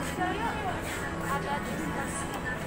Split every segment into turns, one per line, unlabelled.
Ada diskusi.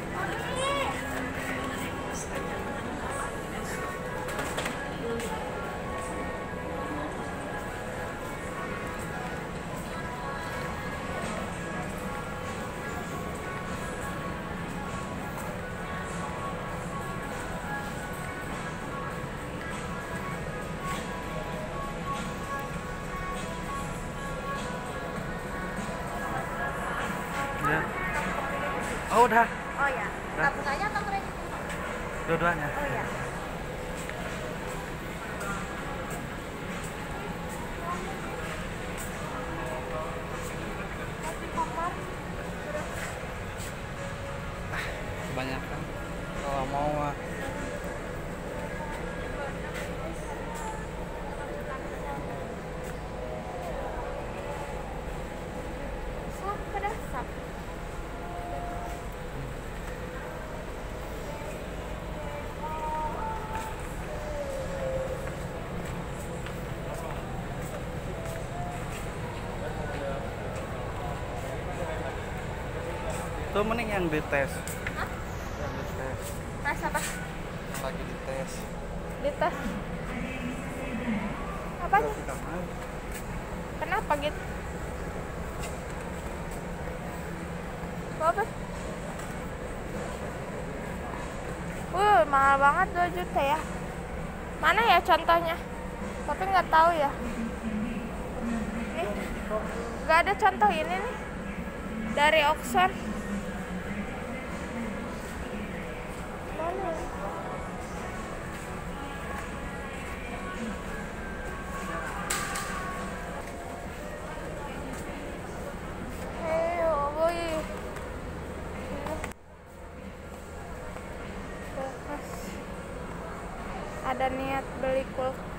Ya. Oh udah.
Oh ya, tabungannya atau kredit?
Dua-duanya.
Oh ya.
Kebanyakan. Kalau mau mah. Tuh mending yang dites.
Hah?
Yang dites.
Tes apa?
Yang lagi dites.
Dites. Apanya?
Rekaman.
Kenapa gitu? Apa? Mahal banget 2 juta ya. Mana ya contohnya? Tapi nggak tahu ya. Nih, nggak ada contoh ini nih. Dari Oxford. Mana? Hei, boy. Ada niat beli kulkas.